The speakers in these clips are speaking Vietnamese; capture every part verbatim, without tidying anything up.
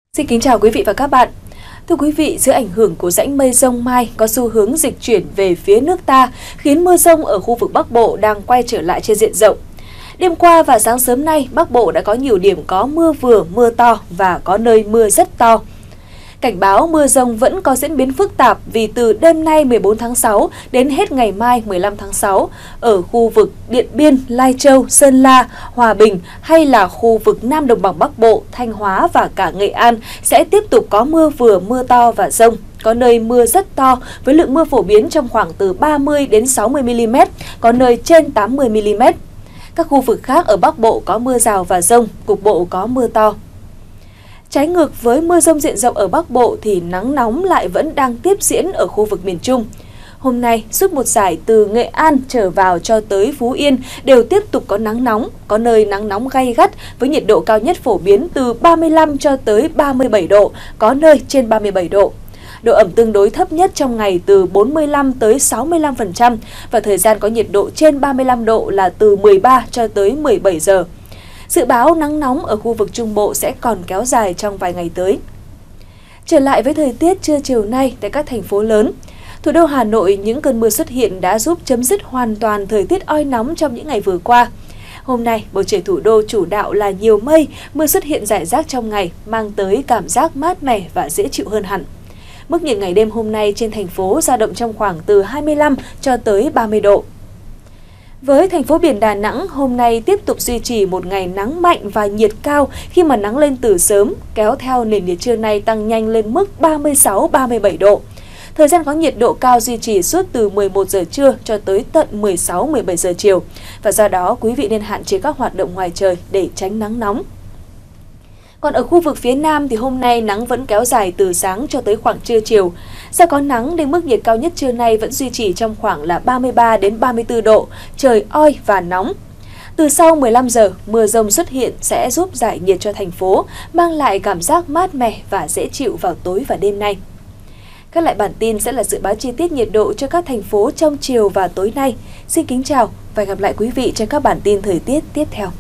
Xin kính chào quý vị và các bạn. Thưa quý vị, dưới ảnh hưởng của rãnh mây rông Mai có xu hướng dịch chuyển về phía nước ta, khiến mưa rông ở khu vực Bắc Bộ đang quay trở lại trên diện rộng. Đêm qua và sáng sớm nay, Bắc Bộ đã có nhiều điểm có mưa vừa, mưa to và có nơi mưa rất to. Cảnh báo mưa rông vẫn có diễn biến phức tạp vì từ đêm nay mười bốn tháng sáu đến hết ngày mai mười lăm tháng sáu, ở khu vực Điện Biên, Lai Châu, Sơn La, Hòa Bình hay là khu vực Nam Đồng bằng Bắc Bộ, Thanh Hóa và cả Nghệ An sẽ tiếp tục có mưa vừa, mưa to và dông. Có nơi mưa rất to với lượng mưa phổ biến trong khoảng từ ba mươi đến sáu mươi mi-li-mét, có nơi trên tám mươi mi-li-mét. Các khu vực khác ở Bắc Bộ có mưa rào và dông, cục bộ có mưa to. Trái ngược với mưa rông diện rộng ở Bắc Bộ thì nắng nóng lại vẫn đang tiếp diễn ở khu vực miền Trung. Hôm nay, suốt một dải từ Nghệ An trở vào cho tới Phú Yên đều tiếp tục có nắng nóng, có nơi nắng nóng gay gắt với nhiệt độ cao nhất phổ biến từ ba mươi lăm cho tới ba mươi bảy độ, có nơi trên ba mươi bảy độ. Độ ẩm tương đối thấp nhất trong ngày từ bốn mươi lăm tới sáu mươi lăm phần trăm và thời gian có nhiệt độ trên ba mươi lăm độ là từ mười ba cho tới mười bảy giờ. Dự báo nắng nóng ở khu vực Trung Bộ sẽ còn kéo dài trong vài ngày tới. Trở lại với thời tiết trưa chiều nay tại các thành phố lớn. Thủ đô Hà Nội, những cơn mưa xuất hiện đã giúp chấm dứt hoàn toàn thời tiết oi nóng trong những ngày vừa qua. Hôm nay, bầu trời thủ đô chủ đạo là nhiều mây, mưa xuất hiện rải rác trong ngày, mang tới cảm giác mát mẻ và dễ chịu hơn hẳn. Mức nhiệt ngày đêm hôm nay trên thành phố dao động trong khoảng từ hai mươi lăm cho tới ba mươi độ. Với thành phố biển Đà Nẵng, hôm nay tiếp tục duy trì một ngày nắng mạnh và nhiệt cao khi mà nắng lên từ sớm, kéo theo nền nhiệt trưa nay tăng nhanh lên mức ba mươi sáu đến ba mươi bảy độ. Thời gian có nhiệt độ cao duy trì suốt từ mười một giờ trưa cho tới tận mười sáu đến mười bảy giờ chiều. Và do đó, quý vị nên hạn chế các hoạt động ngoài trời để tránh nắng nóng. Còn ở khu vực phía Nam thì hôm nay nắng vẫn kéo dài từ sáng cho tới khoảng trưa chiều. Do có nắng nên mức nhiệt cao nhất trưa nay vẫn duy trì trong khoảng là ba mươi ba đến ba mươi tư độ, trời oi và nóng. Từ sau mười lăm giờ, mưa rông xuất hiện sẽ giúp giải nhiệt cho thành phố, mang lại cảm giác mát mẻ và dễ chịu vào tối và đêm nay. Các lại bản tin sẽ là dự báo chi tiết nhiệt độ cho các thành phố trong chiều và tối nay. Xin kính chào và gặp lại quý vị trong các bản tin thời tiết tiếp theo.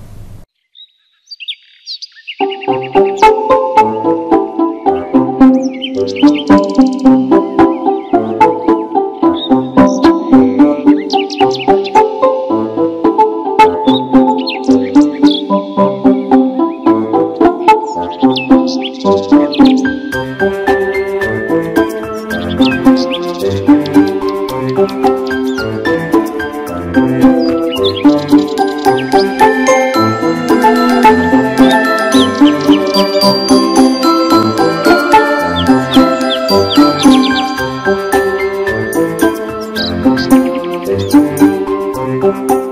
Thank you.